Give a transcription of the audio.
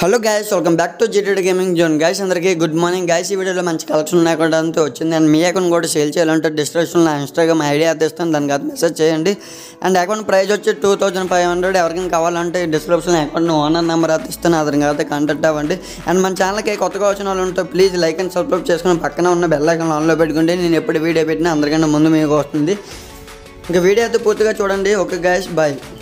Hello guys, welcome back to GT gaming zone. Guys అందరికీ good morning. Guys ఈ వీడియోలో మంచి కలెక్షన్ ఉన్నాయి కూడా అంతా వచ్చింది. అండ్ మీ అకౌంట్ కూడా సేల్ చేయాలంటే డిస్క్రిప్షన్లో ఇన్స్టాగ్రామ్ ఐడియా తెస్తాను, దానికి అది మెసేజ్ చేయండి. అండ్ అకౌంట్ ప్రైస్ వచ్చి 2500. ఎవరికైనా కావాలంటే డిస్క్రిప్షన్లో అకౌంట్ ఓనర్ నెంబర్ అయితే ఇస్తాను, అతనికి అయితే కాంటాక్ట్ అవ్వండి. అండ్ మన ఛానల్కి కొత్తగా వచ్చిన వాళ్ళు ఉంటే ప్లీజ్ లైక్ అండ్ సబ్స్క్రైబ్ చేసుకుని పక్కన ఉన్న బెల్ ఐకాన్ ఆన్లో పెట్టుకుంటే నేను ఎప్పుడు వీడియో పెట్టినా అందరికన్నా ముందు మీకు వస్తుంది. ఇంకా వీడియో అయితే పూర్తిగా చూడండి. Okay guys, bye.